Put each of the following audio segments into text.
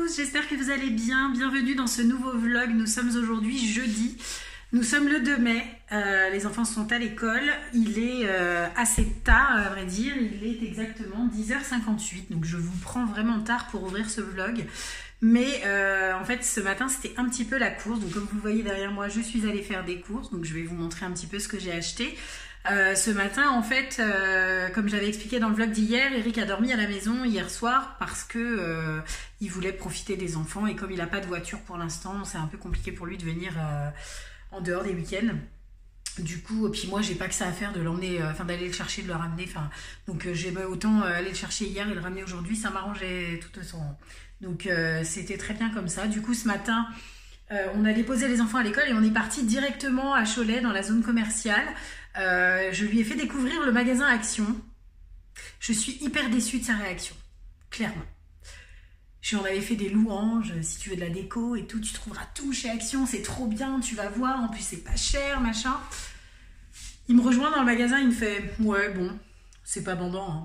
tous, j'espère que vous allez bien. Bienvenue dans ce nouveau vlog. Nous sommes aujourd'hui jeudi. Nous sommes le 2 mai. Les enfants sont à l'école. Il est assez tard, à vrai dire. Il est exactement 10h58. Donc je vous prends vraiment tard pour ouvrir ce vlog. Mais en fait, ce matin, c'était un petit peu la course. Donc comme vous le voyez derrière moi, je suis allée faire des courses. Donc je vais vous montrer un petit peu ce que j'ai acheté. Ce matin, en fait, comme j'avais expliqué dans le vlog d'hier, Eric a dormi à la maison hier soir parce que il voulait profiter des enfants et comme il n'a pas de voiture pour l'instant, c'est un peu compliqué pour lui de venir en dehors des week-ends. Du coup, puis moi, j'ai pas que ça à faire de l'emmener, d'aller le chercher, de le ramener. Donc j'ai autant aller le chercher hier et le ramener aujourd'hui, ça m'arrangeait tout de son. Donc c'était très bien comme ça. Du coup, ce matin, on a déposé les enfants à l'école et on est parti directement à Cholet dans la zone commerciale. Je lui ai fait découvrir le magasin Action. Je suis hyper déçue de sa réaction, clairement. Je lui en avais fait des louanges, si tu veux de la déco et tout, tu trouveras tout chez Action, c'est trop bien, tu vas voir, en plus c'est pas cher, machin. Il me rejoint dans le magasin, il me fait « Ouais, bon, c'est pas bandant, hein. »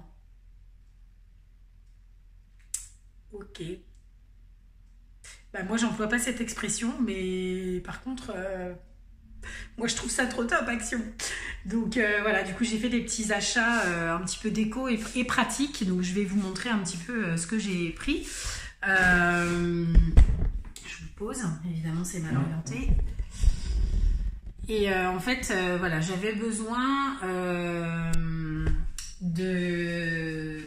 Ok. Bah moi j'emploie pas cette expression, mais par contre... moi je trouve ça trop top Action. Donc voilà, du coup j'ai fait des petits achats un petit peu déco et pratiques. Donc je vais vous montrer un petit peu ce que j'ai pris. Je vous pose, évidemment c'est mal orienté. Et en fait voilà, j'avais besoin de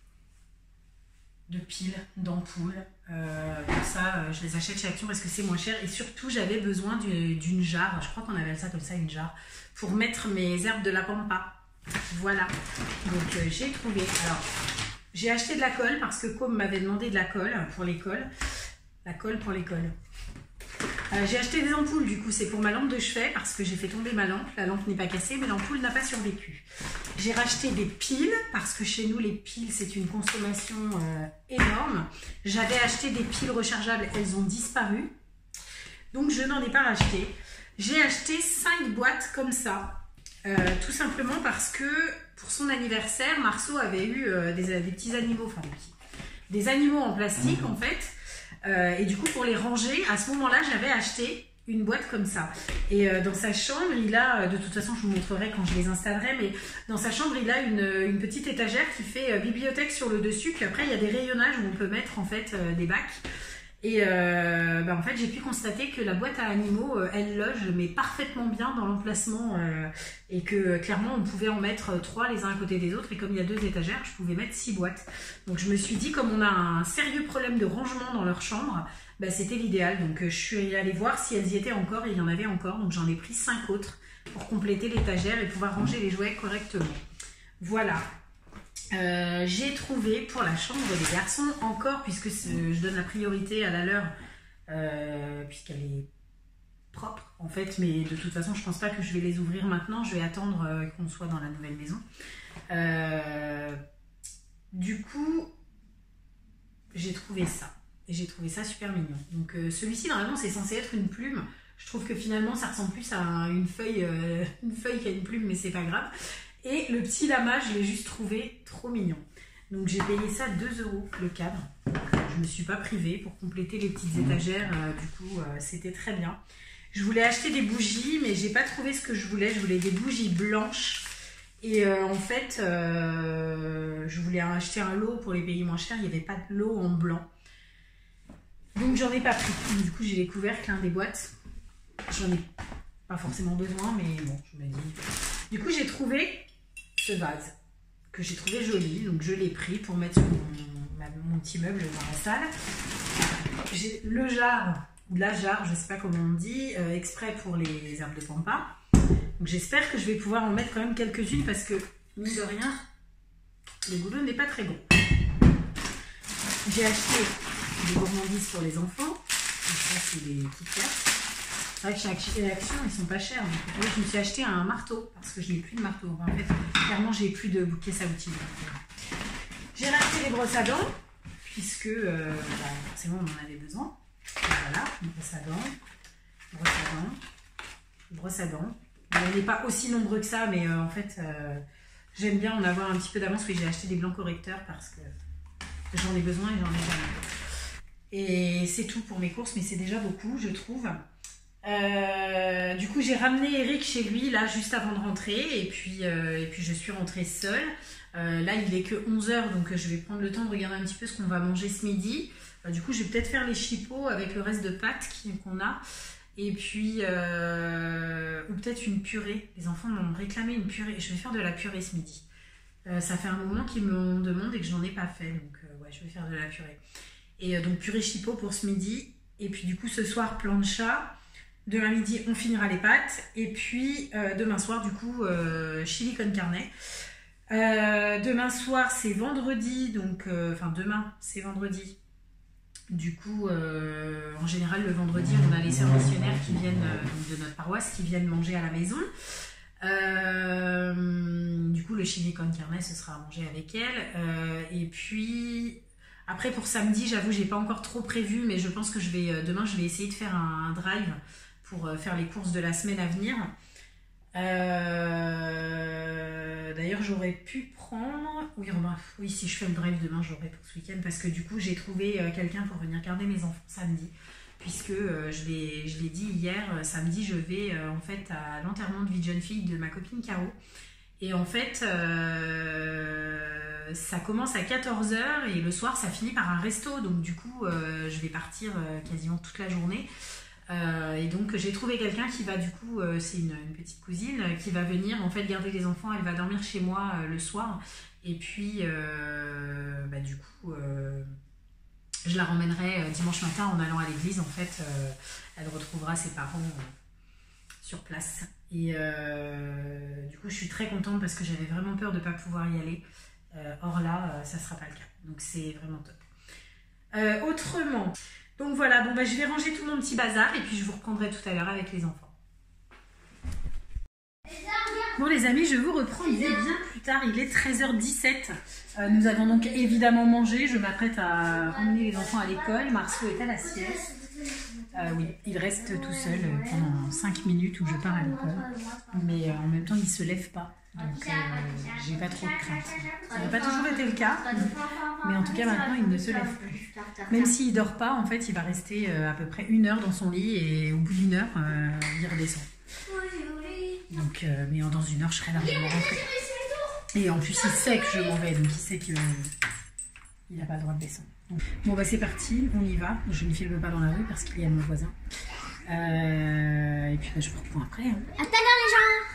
piles, d'ampoules. Comme ça, je les achète chez Action parce que c'est moins cher. Et surtout, j'avais besoin d'une jarre. Je crois qu'on appelle ça comme ça, une jarre. Pour mettre mes herbes de la pampa. Voilà. Donc, j'ai trouvé. Alors, j'ai acheté de la colle parce que Com m'avait demandé de la colle pour l'école. La colle pour l'école. J'ai acheté des ampoules, du coup, c'est pour ma lampe de chevet parce que j'ai fait tomber ma lampe. La lampe n'est pas cassée, mais l'ampoule n'a pas survécu. J'ai racheté des piles parce que chez nous, les piles, c'est une consommation énorme. J'avais acheté des piles rechargeables, elles ont disparu. Donc, je n'en ai pas racheté. J'ai acheté 5 boîtes comme ça. Tout simplement parce que pour son anniversaire, Marceau avait eu des petits animaux, enfin des animaux en plastique en fait. Et du coup, pour les ranger, à ce moment-là, j'avais acheté une boîte comme ça. Et dans sa chambre, il a, de toute façon, je vous montrerai quand je les installerai, mais dans sa chambre, il a une petite étagère qui fait bibliothèque sur le dessus. Puis après, il y a des rayonnages où on peut mettre en fait des bacs. Et en fait, j'ai pu constater que la boîte à animaux, elle loge mais parfaitement bien dans l'emplacement et que clairement, on pouvait en mettre 3 les uns à côté des autres. Et comme il y a 2 étagères, je pouvais mettre 6 boîtes. Donc je me suis dit, comme on a un sérieux problème de rangement dans leur chambre, bah, c'était l'idéal. Donc je suis allée voir si elles y étaient encore et il y en avait encore. Donc j'en ai pris 5 autres pour compléter l'étagère et pouvoir ranger les jouets correctement. Voilà. J'ai trouvé pour la chambre des garçons encore, puisque je donne la priorité à la leur, puisqu'elle est propre en fait, mais de toute façon je pense pas que je vais les ouvrir maintenant, je vais attendre qu'on soit dans la nouvelle maison. Du coup, j'ai trouvé ça, et j'ai trouvé ça super mignon. Donc celui-ci normalement c'est censé être une plume, je trouve que finalement ça ressemble plus à une feuille qu'à une plume, mais c'est pas grave. Et le petit lama, je l'ai juste trouvé trop mignon. Donc j'ai payé ça 2 € le cadre. Je ne me suis pas privée pour compléter les petites étagères. Du coup, c'était très bien. Je voulais acheter des bougies, mais j'ai pas trouvé ce que je voulais. Je voulais des bougies blanches. Et en fait, je voulais acheter un lot pour les payer moins cher. Il n'y avait pas de lot en blanc. Donc j'en ai pas pris. Du coup, j'ai les couvercles des boîtes. J'en ai pas forcément besoin, mais bon, je me dis... Du coup, j'ai trouvé ce vase que j'ai trouvé joli, donc je l'ai pris pour mettre sur mon petit meuble dans la salle. J'ai le jar, ou la jarre, je ne sais pas comment on dit, exprès pour les herbes de pampa. Donc j'espère que je vais pouvoir en mettre quand même quelques-unes parce que, mine de rien, le goulot n'est pas très bon. J'ai acheté des gourmandises pour les enfants. Donc ça, c'est des petites cartes. C'est vrai que chez Action, ils sont pas chers. Donc, je me suis acheté un marteau parce que je n'ai plus de marteau. En fait, clairement, j'ai plus de caisse à outils. J'ai racheté les brosses à dents puisque forcément, on en avait besoin. Voilà, brosse à dents, brosse à dents, brosse à dents. On n'est pas aussi nombreux que ça, mais en fait, j'aime bien en avoir un petit peu d'avance. Oui, j'ai acheté des blancs correcteurs parce que j'en ai besoin et j'en ai jamais. Et c'est tout pour mes courses, mais c'est déjà beaucoup, je trouve. Du coup, j'ai ramené Eric chez lui, là, juste avant de rentrer. Et puis je suis rentrée seule. Là, il est que 11h, donc je vais prendre le temps de regarder un petit peu ce qu'on va manger ce midi. Du coup, je vais peut-être faire les chipots avec le reste de pâtes qu'on a. Et puis, ou peut-être une purée. Les enfants m'ont réclamé une purée. Je vais faire de la purée ce midi. Ça fait un moment qu'ils me demandent et que j'en ai pas fait. Donc, ouais, je vais faire de la purée. Et donc, purée chipot pour ce midi. Et puis, du coup, ce soir, plancha. Demain midi, on finira les pâtes. Et puis, demain soir, du coup, chili con carne. Demain soir, c'est vendredi. Donc, enfin, demain, c'est vendredi. Du coup, en général, le vendredi, on a les servitionnaires qui viennent de notre paroisse, qui viennent manger à la maison. Du coup, le chili con carne, ce sera à manger avec elle. Et puis, après, pour samedi, j'avoue, j'ai pas encore trop prévu, mais je pense que demain, je vais essayer de faire un drive pour faire les courses de la semaine à venir. D'ailleurs, j'aurais pu prendre... Oui, si je fais le drive demain, j'aurai pour ce week-end, parce que du coup, j'ai trouvé quelqu'un pour venir garder mes enfants samedi, puisque je l'ai dit hier, samedi, je vais en fait à l'enterrement de vie de jeune fille de ma copine Caro. Et en fait, ça commence à 14h et le soir, ça finit par un resto. Donc du coup, je vais partir quasiment toute la journée. Et donc j'ai trouvé quelqu'un qui va du coup, c'est une petite cousine qui va venir en fait garder les enfants, elle va dormir chez moi le soir et puis du coup je la ramènerai dimanche matin en allant à l'église en fait, elle retrouvera ses parents sur place et du coup je suis très contente parce que j'avais vraiment peur de ne pas pouvoir y aller, or là ça sera pas le cas, donc c'est vraiment top. Autrement, donc voilà, bon, je vais ranger tout mon petit bazar et puis je vous reprendrai tout à l'heure avec les enfants. Bon les amis, je vous reprends bien plus tard, il est 13h17. Nous avons donc évidemment mangé, je m'apprête à emmener les enfants à l'école, Marceau est à la sieste. Oui, il reste tout seul pendant 5 minutes où je pars à l'école, mais en même temps il ne se lève pas. Donc j'ai pas trop de crainte. Ça n'a pas toujours été le cas, mais en tout cas maintenant il ne se lève plus. Même s'il ne dort pas, en fait il va rester à peu près 1 heure dans son lit et au bout d'1 heure il redescend. Donc, mais dans 1 heure je serai largement rentrée. Et en plus il sait que je m'en vais, donc il sait qu'il n'a pas le droit de descendre. Donc, bon c'est parti, on y va. Je ne filme pas dans la rue parce qu'il y a mon voisin. Et puis je vous reprends après. Hein. À tout à l'heure les gens.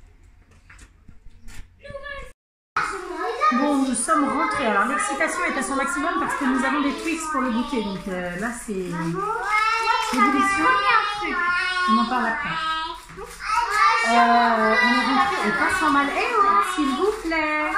Bon, nous sommes rentrés. Alors, l'excitation est à son maximum parce que nous avons des Twix pour le goûter. Donc là, c'est délicieux. On en parle après. On est rentrés et pas sans mal. Eh oh, s'il vous plaît.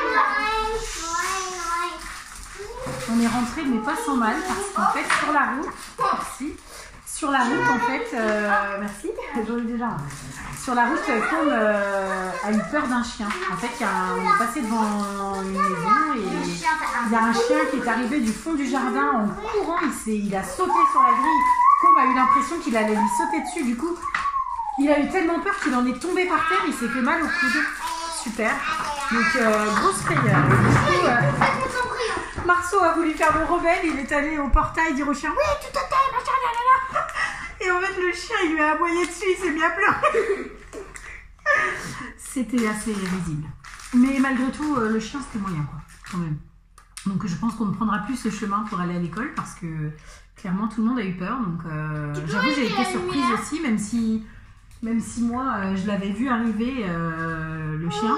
On est rentrés mais pas sans mal parce qu'en fait, sur la route, merci. Sur la route, en fait, merci, j'en ai déjà un. Sur la route, Tom a eu peur d'un chien. En fait, on est passé devant une maison et il y a un chien qui est arrivé du fond du jardin en courant. Il a sauté sur la grille. Com a eu l'impression qu'il allait lui sauter dessus. Du coup, il a eu tellement peur qu'il en est tombé par terre. Il s'est fait mal au coude. Super. Donc, grosse frayeur. Du coup, Marceau a voulu faire le rebelle. Il est allé au portail dire au chien « Oui, tout à fait, machin, là. Et en fait, le chien, il lui a aboyé dessus, il s'est mis à pleurer. C'était assez risible. Mais malgré tout, le chien, c'était moyen, quoi, quand même. Donc, je pense qu'on ne prendra plus ce chemin pour aller à l'école parce que, clairement, tout le monde a eu peur. Donc, j'avoue, j'ai été surprise aussi, même si moi, je l'avais vu arriver, le chien.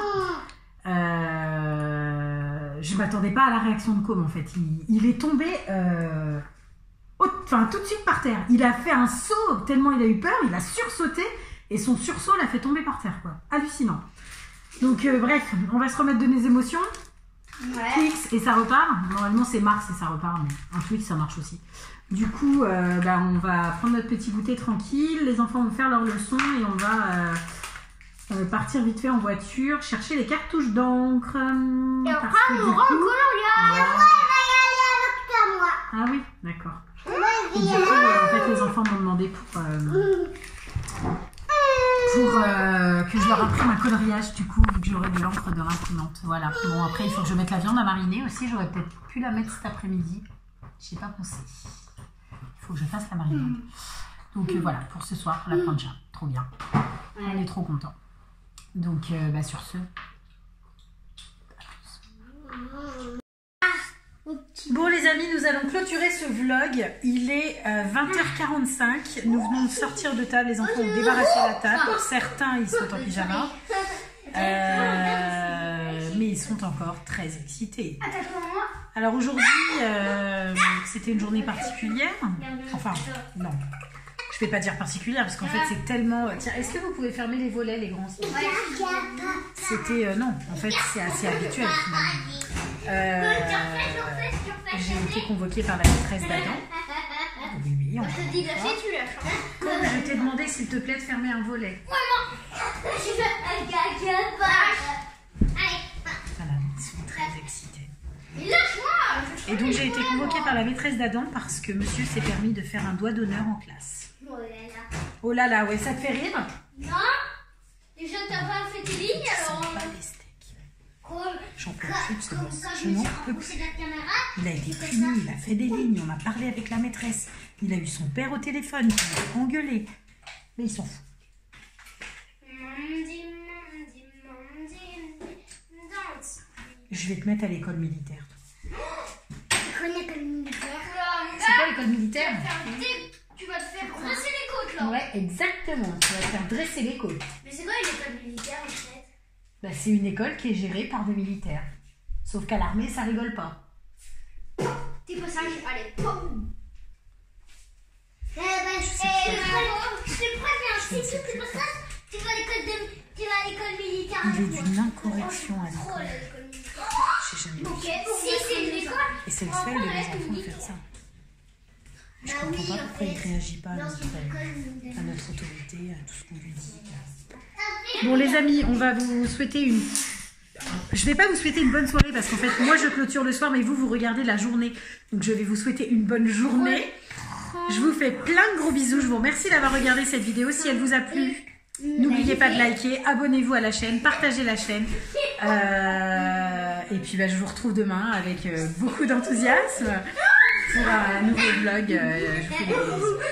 Je ne m'attendais pas à la réaction de Com, en fait. Il est tombé... tout de suite par terre. Il a fait un saut tellement il a eu peur, il a sursauté et son sursaut l'a fait tomber par terre, quoi. Hallucinant. Donc bref, on va se remettre de mes émotions. Ouais. Twix et ça repart. Normalement c'est Mars et ça repart, mais un Twix ça marche aussi. Du coup, on va prendre notre petit goûter tranquille. Les enfants vont faire leur leçon et on va partir vite fait en voiture, chercher les cartouches d'encre. Et après on recolore. Ah oui, d'accord. Et du coup, en fait, les enfants m'ont demandé pour que je leur imprime un coloriage, du coup, vu que j'aurai de l'encre de l'imprimante. Voilà. Bon, après, il faut que je mette la viande à mariner aussi. J'aurais peut-être pu la mettre cet après-midi. Je n'ai pas pensé. faut que je fasse la marinade. Donc voilà, pour ce soir, la plancha. Trop bien. On est trop contents. Donc sur ce... Bon les amis, nous allons clôturer ce vlog. Il est 20h45. Nous venons de sortir de table. Les enfants ont débarrassé la table. Certains, ils sont en pyjama. Mais ils sont encore très excités. Alors aujourd'hui, c'était une journée particulière. Enfin, non. Je ne vais pas dire particulière parce qu'en fait c'est tellement... Tiens, est-ce que vous pouvez fermer les volets, les grands? C'était... non, en fait c'est assez habituel finalement. J'ai été convoquée par la maîtresse d'Adam. Oui, on te dit lâcher, tu lâches. Comme je t'ai demandé s'il te plaît de fermer un volet. Voilà, ils sont très excités. Et donc j'ai été convoquée par la maîtresse d'Adam parce que monsieur s'est permis de faire un doigt d'honneur en classe. Oh là là, ouais, ça te fait rire? Non. Déjà, t'as pas fait tes lignes, alors... Pas les steaks. J'en peux plus de ce gosse. Je n'en peux plus. Il a été puni, il a fait des lignes, on a parlé avec la maîtresse. Il a eu son père au téléphone, il a engueulé. Mais il s'en fout. Je vais te mettre à l'école militaire. Tu connais l'école militaire? C'est quoi l'école militaire? Tu vas te faire dresser les côtes là. Ouais, exactement. Tu vas te faire dresser les côtes. Mais c'est quoi une école militaire en fait? Bah, c'est une école qui est gérée par des militaires. Sauf qu'à l'armée, ça rigole pas. T'es pas sérieux? Allez, poum! Je te préviens, si tu fais pas ça, tu vas à l'école militaire. Il est d'une incorrection à l'école. J'ai jamais vu. Si c'est une école. Et c'est le seul de mes enfants de faire ça. Je comprends pas pourquoi il ne réagit pas à notre autorité, à tout ce qu'on lui dit. Bon les amis, on va vous souhaiter une... Je ne vais pas vous souhaiter une bonne soirée parce qu'en fait, moi je clôture le soir, mais vous regardez la journée. Donc je vais vous souhaiter une bonne journée. Je vous fais plein de gros bisous. Je vous remercie d'avoir regardé cette vidéo. Si elle vous a plu, n'oubliez pas de liker, abonnez-vous à la chaîne, partagez la chaîne. Et puis je vous retrouve demain avec beaucoup d'enthousiasme pour un nouveau vlog. Je vous fais des bisous.